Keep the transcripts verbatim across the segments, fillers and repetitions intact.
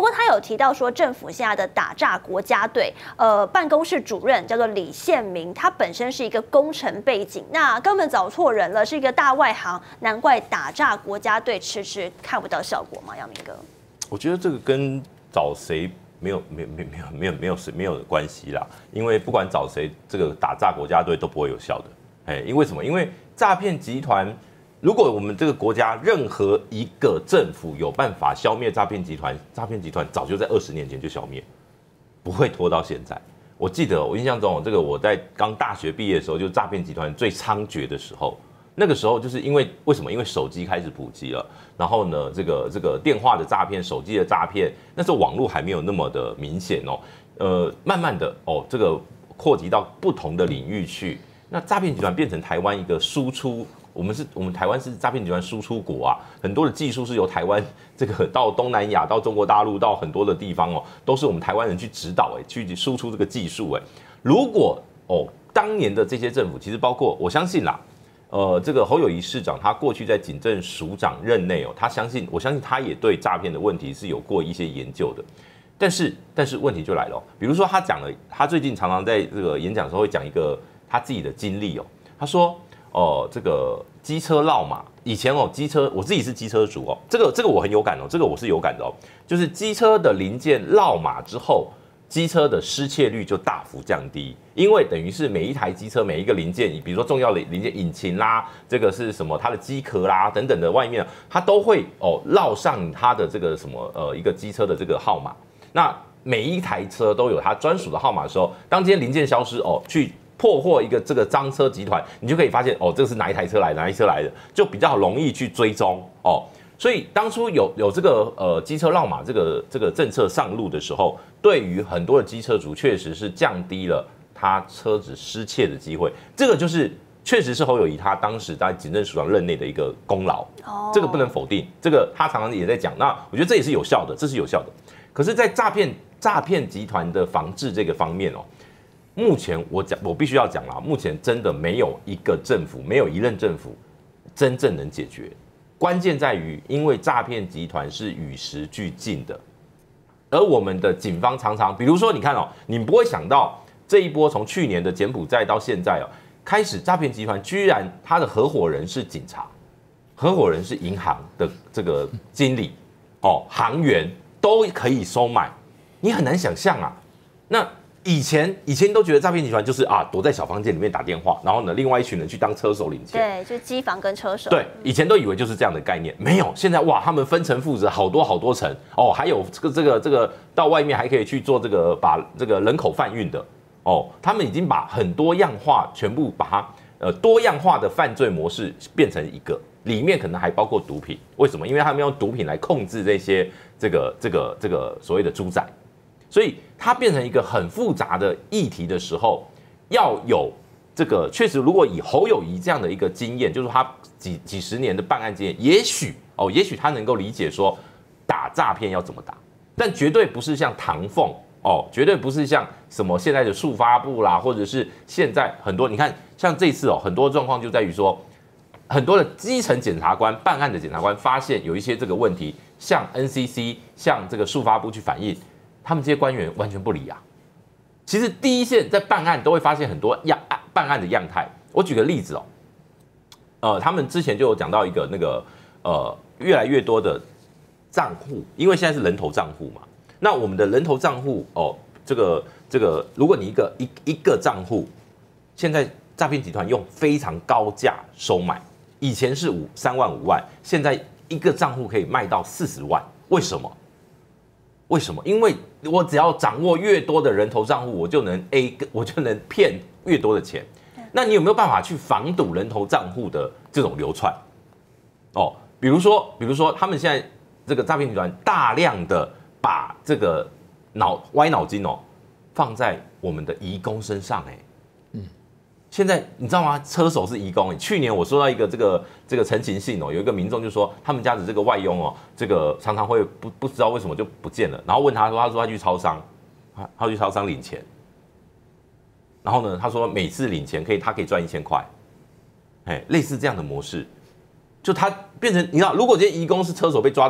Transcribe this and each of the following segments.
过他有提到说，政府现在的打诈国家队，呃，办公室主任叫做李宪明，他本身是一个工程背景，那根本找错人了，是一个大外行，难怪打诈国家队迟迟看不到效果嘛，阳明哥。 我觉得这个跟找谁没有没有没有没有没有没有没有关系啦，因为不管找谁，这个打诈国家队都不会有效的。哎，因为什么？因为诈骗集团，如果我们这个国家任何一个政府有办法消灭诈骗集团，诈骗集团早就在二十年前就消灭，不会拖到现在。我记得我印象中，这个我在刚大学毕业的时候，就是诈骗集团最猖獗的时候。那个时候就是因为为什么？因为手机开始普及了，然后呢，这个这个电话的诈骗、手机的诈骗，那时候网络还没有那么的明显哦。呃，慢慢的哦，这个扩及到不同的领域去，那诈骗集团变成台湾一个输出。我们是我们台湾是诈骗集团输出国啊，很多的技术是由台湾这个到东南亚、到中国大陆、到很多的地方哦，都是我们台湾人去指导哎，去输出这个技术哎。如果哦，当年的这些政府，其实包括我相信啦。呃，这个侯友宜市长，他过去在警政署长任内哦，他相信，我相信他也对诈骗的问题是有过一些研究的。但是，但是问题就来了，比如说他讲了，他最近常常在这个演讲的时候会讲一个他自己的经历哦。他说，哦、呃，这个机车落马，以前哦，机车我自己是机车主哦，这个这个我很有感哦，这个我是有感的哦，就是机车的零件落马之后。机车的失窃率就大幅降低，因为等于是每一台机车每一个零件，比如说重要的零件，引擎啦，这个是什么，它的机壳啦等等的外面，它都会哦烙上它的这个什么呃一个机车的这个号码。那每一台车都有它专属的号码的时候，当今天零件消失哦，去破获一个这个赃车集团，你就可以发现哦，这个是哪一台车来的，哪一台车来的，就比较容易去追踪哦。所以当初有有这个呃机车绕马这个这个政策上路的时候，对于很多的机车主确实是降低了他车子失窃的机会。这个就是确实是侯友宜他当时在警政署长任内的一个功劳，哦、这个不能否定。这个他常常也在讲，那我觉得这也是有效的，这是有效的。可是，在诈骗诈骗集团的防治这个方面哦，目前我讲我必须要讲啦，目前真的没有一个政府，没有一任政府真正能解决。关键在于，因为诈骗集团是与时俱进的，而我们的警方常常，比如说，你看哦，你不会想到这一波从去年的柬埔寨到现在哦，开始诈骗集团居然他的合伙人是警察，合伙人是银行的这个经理哦，行员都可以收买，你很难想象啊。那以前以前都觉得诈骗集团就是啊，躲在小房间里面打电话，然后呢，另外一群人去当车手领钱。 对，就是机房跟车手。 对，以前都以为就是这样的概念，没有。现在哇，他们分层负责好多好多层哦，还有这个这个这个到外面还可以去做这个把这个人口贩运的哦，他们已经把很多样化全部把它呃多样化的犯罪模式变成一个，里面可能还包括毒品。为什么？因为他们用毒品来控制这些这个这个这个所谓的猪仔。所以它变成一个很复杂的议题的时候，要有这个确实，如果以侯友宜这样的一个经验，就是他几几十年的办案经验，也许哦，也许他能够理解说打诈骗要怎么打，但绝对不是像唐凤哦，绝对不是像什么现在的速发部啦，或者是现在很多你看像这次哦，很多状况就在于说，很多的基层检察官办案的检察官发现有一些这个问题，向 N C C 向这个速发部去反映。他们这些官员完全不理啊！其实第一线在办案都会发现很多样办案的样态。我举个例子哦，呃，他们之前就有讲到一个那个呃，越来越多的账户，因为现在是人头账户嘛。那我们的人头账户哦，这个这个，如果你一个一一个账户，现在诈骗集团用非常高价收买，以前是五三万五万，现在一个账户可以卖到四十万，为什么？为什么？因为我只要掌握越多的人头账户，我就能 A， 我就能骗越多的钱。那你有没有办法去防堵人头账户的这种流窜？哦，比如说，比如说他们现在这个诈骗集团大量的把这个脑歪脑筋哦放在我们的移工身上，哎，嗯，现在你知道吗？车手是移工，去年我收到一个这个这个陈情信哦，有一个民众就说他们家的这个外佣哦，这个常常会不不知道为什么就不见了，然后问他说，他说他去超商，他他去超商领钱，然后呢，他说每次领钱可以他可以赚一千块，哎，类似这样的模式，就他变成你知道，如果这些移工是车手被抓到，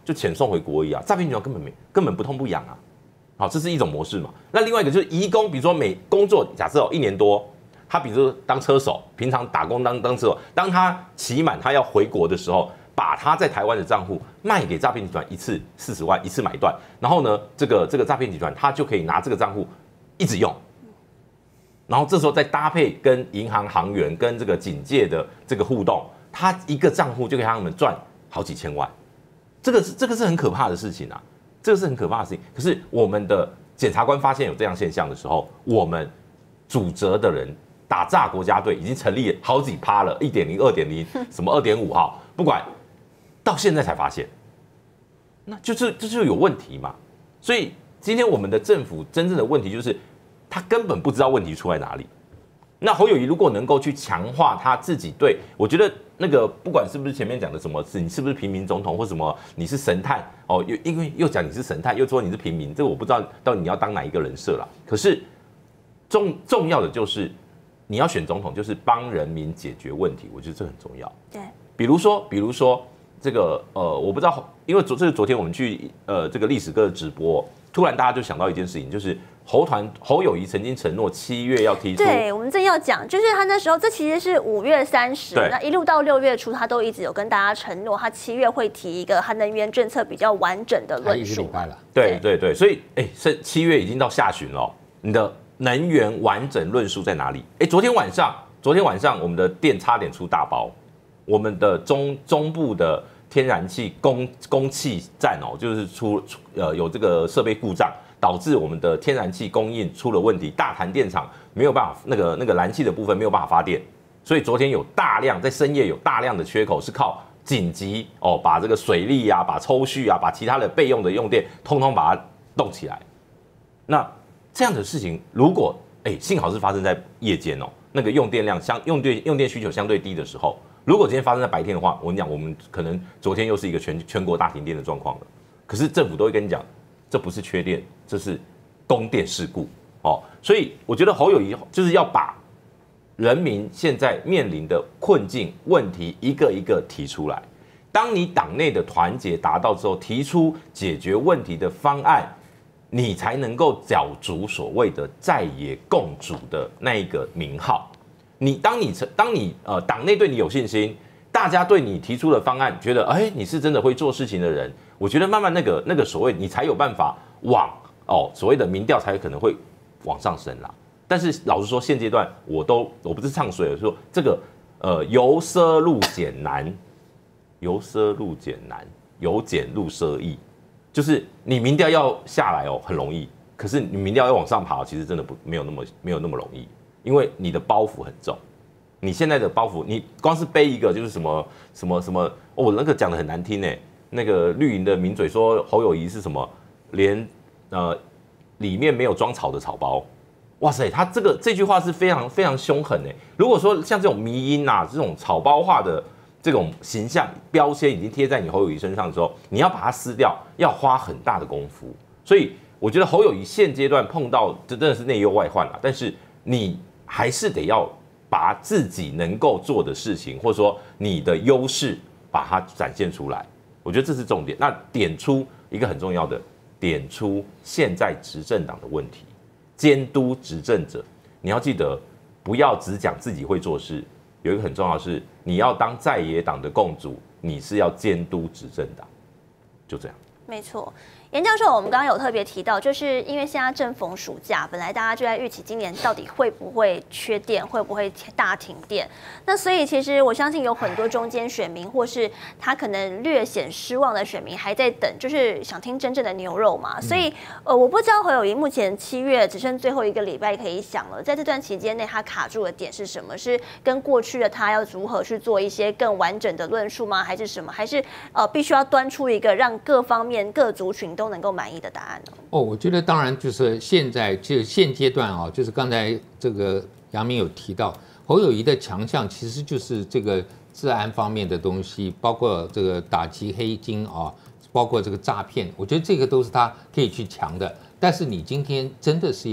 就遣送回国而已啊，诈骗集团根本没根本不痛不痒啊。好，这是一种模式嘛。那另外一个就是移工，比如说每工作假设哦一年多，他比如说当车手，平常打工当当车手，当他期满他要回国的时候，把他在台湾的账户卖给诈骗集团一次四十万，一次买断，然后呢，这个这个诈骗集团他就可以拿这个账户一直用。然后这时候再搭配跟银行行员跟这个警界的这个互动，他一个账户就可以让他们赚好几千万，这个是这个是很可怕的事情啊，这个是很可怕的事情。可是我们的检察官发现有这样现象的时候，我们主责的人打诈国家队已经成立好几趴了，一点零、二点零、什么二点五号，不管到现在才发现，那就是这就有问题嘛。所以今天我们的政府真正的问题就是。他根本不知道问题出在哪里。那侯友宜如果能够去强化他自己对，我觉得那个不管是不是前面讲的什么，是你是不是平民总统或什么，你是神探哦，又因为又讲你是神探，又说你是平民，这个我不知道到底你要当哪一个人设啦。可是重重要的就是你要选总统，就是帮人民解决问题，我觉得这很重要。 对， 比如说，比如说这个呃，我不知道，因为昨这是昨天我们去呃这个历史哥的直播，突然大家就想到一件事情，就是。侯团侯友宜曾经承诺七月要提出， 对我们正要讲，就是他那时候，这其实是五月三十，那一路到六月初，他都一直有跟大家承诺，他七月会提一个他能源政策比较完整的论述。 还一个礼拜了， 对对对，所以哎，是七月已经到下旬了，你的能源完整论述在哪里？哎，昨天晚上，昨天晚上我们的电差点出大包，我们的中中部的天然气供供气站哦，就是出呃有这个设备故障。导致我们的天然气供应出了问题，大潭电厂没有办法，那个那个燃气的部分没有办法发电，所以昨天有大量在深夜有大量的缺口，是靠紧急哦把这个水利啊、把抽蓄啊、把其他的备用的用电，通通把它动起来。那这样的事情，如果哎幸好是发生在夜间哦，那个用电量相用电用电需求相对低的时候，如果今天发生在白天的话，我跟你讲，我们可能昨天又是一个全全国大停电的状况了。可是政府都会跟你讲。这不是缺电，这是供电事故哦，所以我觉得侯友宜就是要把人民现在面临的困境问题一个一个提出来。当你党内的团结达到之后，提出解决问题的方案，你才能够角逐所谓的在野共主的那一个名号。你当你当你呃党内对你有信心，大家对你提出的方案觉得，哎，你是真的会做事情的人。我觉得慢慢那个那个所谓你才有办法往哦所谓的民调才有可能会往上升啦。但是老实说，现阶段我都我不是唱衰了，说这个呃由奢入俭难，由奢入俭难，由俭入奢易，就是你民调要下来哦很容易，可是你民调要往上爬，其实真的不没有那么没有那么容易，因为你的包袱很重。你现在的包袱，你光是背一个就是什么什么什么哦，那个讲的很难听哎。那个绿营的名嘴说侯友宜是什么，连呃里面没有装草的草包，哇塞，他这个这句话是非常非常凶狠哎。如果说像这种迷因啊，这种草包化的这种形象标签已经贴在你侯友宜身上的时候，你要把它撕掉，要花很大的功夫。所以我觉得侯友宜现阶段碰到这真的是内忧外患啦，但是你还是得要把自己能够做的事情，或者说你的优势，把它展现出来。我觉得这是重点。那点出一个很重要的，点出现在执政党的问题，监督执政者。你要记得，不要只讲自己会做事。有一个很重要的是，你要当在野党的共主，你是要监督执政党。就这样。 没错。严教授，我们刚刚有特别提到，就是因为现在正逢暑假，本来大家就在预期今年到底会不会缺电，会不会大停电。那所以其实我相信有很多中间选民，或是他可能略显失望的选民，还在等，就是想听真正的牛肉嘛。所以呃，我不知道侯友宜目前七月只剩最后一个礼拜可以想了，在这段期间内，他卡住的点是什么？是跟过去的他要如何去做一些更完整的论述吗？还是什么？还是呃，必须要端出一个让各方面各族群都能够满意的答案呢？ 哦，我觉得当然就是现在就现阶段啊，就是刚才这个阳明有提到，侯友宜的强项其实就是这个治安方面的东西，包括这个打击黑金啊，包括这个诈骗，我觉得这个都是他可以去强的。但是你今天真的是要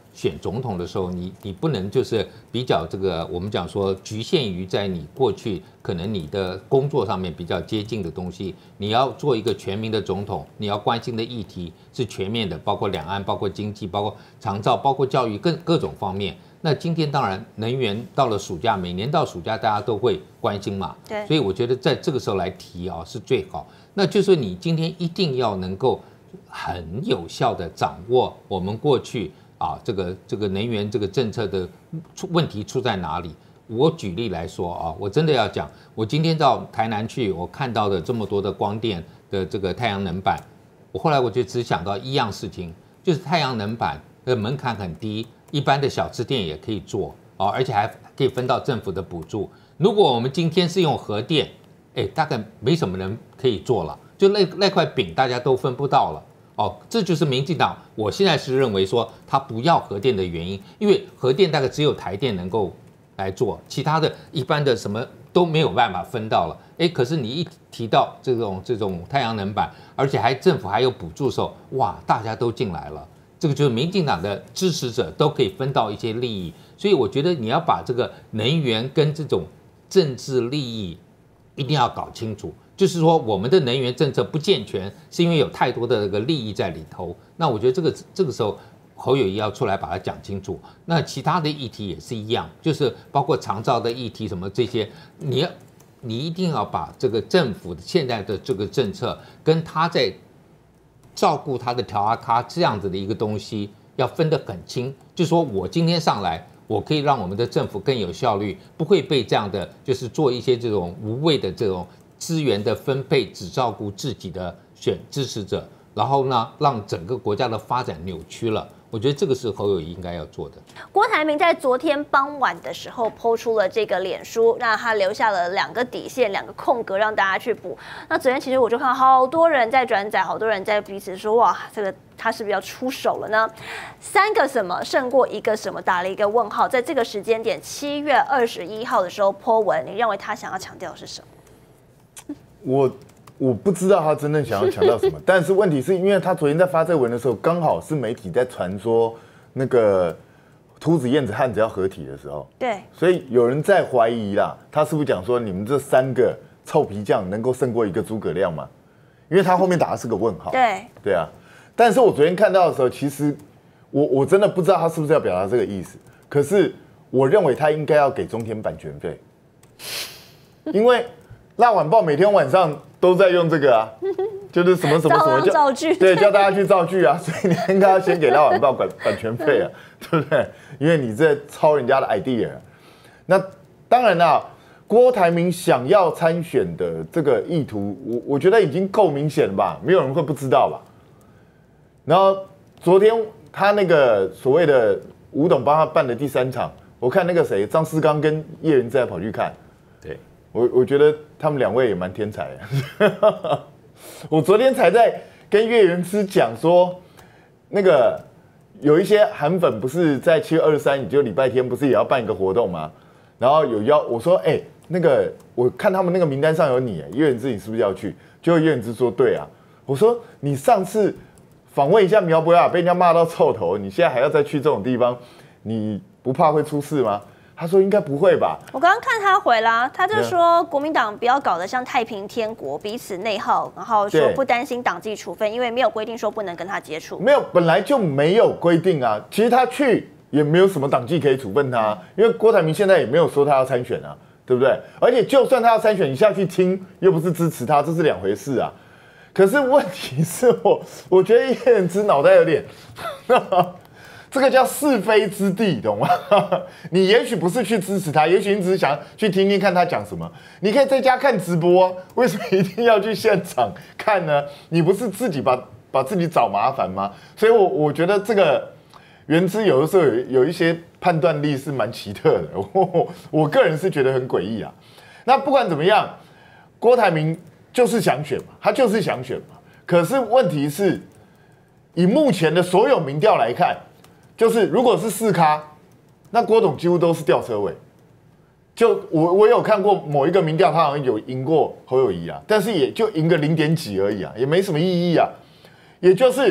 选总统的时候，你你不能就是比较这个我们讲说局限于在你过去可能你的工作上面比较接近的东西，你要做一个全民的总统，你要关心的议题是全面的，包括两岸、包括经济、包括长照、包括教育各各种方面。那今天当然能源到了暑假，每年到暑假大家都会关心嘛， 对， 所以我觉得在这个时候来提啊是最好。那就是说你今天一定要能够很有效的掌握我们过去啊这个这个能源这个政策的出问题出在哪里。我举例来说啊，我真的要讲，我今天到台南去，我看到的这么多的光电的这个太阳能板，我后来我就只想到一样事情，就是太阳能板的门槛很低。一般的小吃店也可以做哦，而且还可以分到政府的补助。如果我们今天是用核电，哎，大概没什么人可以做了，就那那块饼大家都分不到了哦。这就是民进党，我现在是认为说他不要核电的原因，因为核电大概只有台电能够来做，其他的一般的什么都没有办法分到了。哎，可是你一提到这种这种太阳能板，而且还政府还有补助的时候，哇，大家都进来了。这个就是民进党的支持者都可以分到一些利益，所以我觉得你要把这个能源跟这种政治利益一定要搞清楚。就是说，我们的能源政策不健全，是因为有太多的这个利益在里头。那我觉得这个这个时候侯友宜要出来把它讲清楚。那其他的议题也是一样，就是包括长照的议题什么这些，你要你一定要把这个政府现在的这个政策跟他在照顾他的调阿咖这样子的一个东西要分得很清，就是说我今天上来，我可以让我们的政府更有效率，不会被这样的就是做一些这种无谓的这种资源的分配，只照顾自己的选支持者，然后呢，让整个国家的发展扭曲了。我觉得这个是侯友宜应该要做的。 郭台铭在昨天傍晚的时候抛出了这个脸书，那他留下了两个底线、两个空格让大家去补。那昨天其实我就看到好多人在转载，好多人在彼此说，哇，这个他是不是要出手了呢？三个什么胜过一个什么，打了一个问号。在这个时间点，七月二十一号的时候po文，你认为他想要强调的是什么？ 我。我不知道他真正想要强调什么，但是问题是因为他昨天在发这个文的时候，刚好是媒体在传说那个秃子、燕子、汉子要合体的时候， 对， 所以有人在怀疑啦，他是不是讲说你们这三个臭皮匠能够胜过一个诸葛亮吗？因为他后面打的是个问号， 对， 对啊。但是我昨天看到的时候，其实我我真的不知道他是不是要表达这个意思，可是我认为他应该要给中天版权费，因为《辣晚报》每天晚上都在用这个啊，就是什么什么什么叫造句， 对，叫大家去造句啊，所以你应该要先给《辣晚报》版版权费啊，对不对？因为你在抄人家的 idea。那当然啦，郭台铭想要参选的这个意图，我我觉得已经够明显了吧，没有人会不知道吧？然后昨天他那个所谓的吴董帮他办的第三场，我看那个谁张思刚跟叶元之还跑去看， 对。 我我觉得他们两位也蛮天才的。我昨天才在跟岳元之讲说，那个有一些韩粉不是在七月二十三，也就礼拜天，不是也要办一个活动吗？然后有邀我说，哎、欸，那个我看他们那个名单上有你，岳元之你是不是要去？结果岳元之说对啊。我说你上次访问一下苗博雅，被人家骂到臭头，你现在还要再去这种地方，你不怕会出事吗？他说应该不会吧？ 我刚刚看他回啦，他就说国民党不要搞得像太平天国，彼此内耗，然后说不担心党纪处分，因为没有规定说不能跟他接触。 没有，本来就没有规定啊。其实他去也没有什么党纪可以处分他，因为郭台铭现在也没有说他要参选啊，对不对？而且就算他要参选，你下去听又不是支持他，这是两回事啊。可是问题是我，我觉得叶元之脑袋有点。这个叫是非之地，懂吗？你也许不是去支持他，也许你只是想去听听看他讲什么。你可以在家看直播啊，为什么一定要去现场看呢？你不是自己把把自己找麻烦吗？所以我，我我觉得这个元之有的时候有有一些判断力是蛮奇特的，我我个人是觉得很诡异啊。那不管怎么样，郭台铭就是想选嘛，他就是想选嘛。可是问题是，以目前的所有民调来看。就是如果是四咖，那郭董几乎都是吊车尾。就我我有看过某一个民调，他好像有赢过侯友宜啊，但是也就赢个零点几而已啊，也没什么意义啊。也就是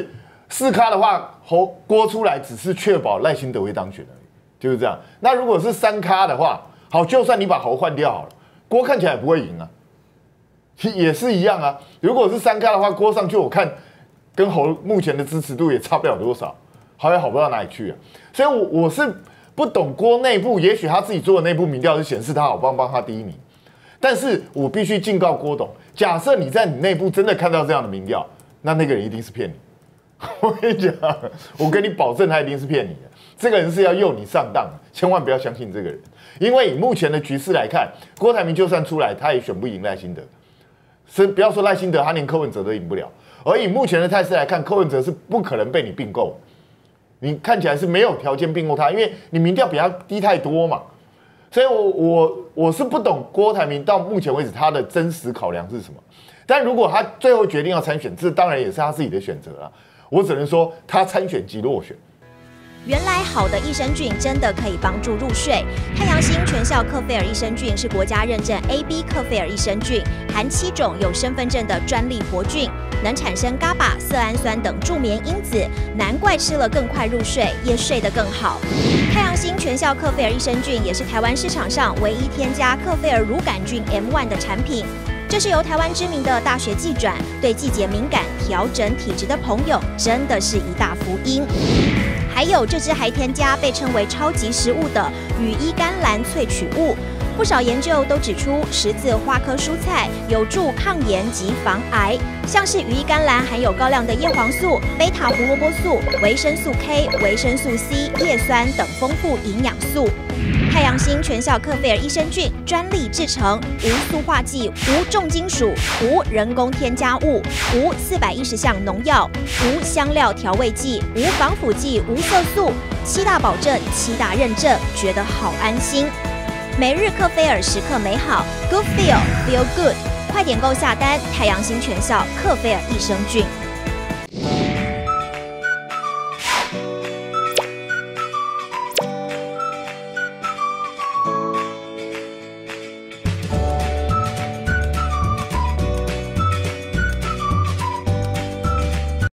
四咖的话，侯郭出来只是确保赖清德会当选而已，就是这样。那如果是三咖的话，好，就算你把侯换掉好了，郭看起来也不会赢啊，也是一样啊。如果是三咖的话，郭上去我看跟侯目前的支持度也差不了多少，好也好不到哪里去啊。所以我，我我是不懂郭内部，也许他自己做的内部民调是显示他好棒棒，他第一名。但是我必须警告郭董，假设你在你内部真的看到这样的民调，那那个人一定是骗你。我跟你讲，我跟你保证，他一定是骗你的。这个人是要诱你上当，千万不要相信这个人。因为以目前的局势来看，郭台铭就算出来，他也选不赢赖清德。是不要说赖清德，他连柯文哲都赢不了。而以目前的态势来看，柯文哲是不可能被你并购。你看起来是没有条件并购他，因为你民调比他低太多嘛。所以我，我我我是不懂郭台铭到目前为止他的真实考量是什么。但如果他最后决定要参选，这当然也是他自己的选择啦。我只能说，他参选即落选。 原来好的益生菌真的可以帮助入睡。太阳星全效克菲尔益生菌是国家认证 A B 克菲尔益生菌，含七种有身份证的专利活菌，能产生 GA B A、色氨酸等助眠因子，难怪吃了更快入睡，也睡得更好。太阳星全效克菲尔益生菌也是台湾市场上唯一添加克菲尔乳杆菌 M 一 的产品。这是由台湾知名的大学季转，对季节敏感、调整体质的朋友，真的是一大福音。还有这支还添加被称为超级食物的羽衣甘蓝萃取物，不少研究都指出，十字花科蔬菜有助抗炎及防癌，像是羽衣甘蓝含有高量的叶黄素、贝塔胡萝卜素、维生素 K、维生素 C、叶酸等丰富营养素。太阳星全效克菲尔益生菌专利制成，无塑化剂、无重金属、无人工添加物、无四百一十项农药、无香料调味剂、无防腐剂、无色素，七大保证、七大认证，觉得好安心。每日克菲尔时刻美好 ，Good Feel Feel Good， 快点购下单！太阳星全效克菲尔益生菌。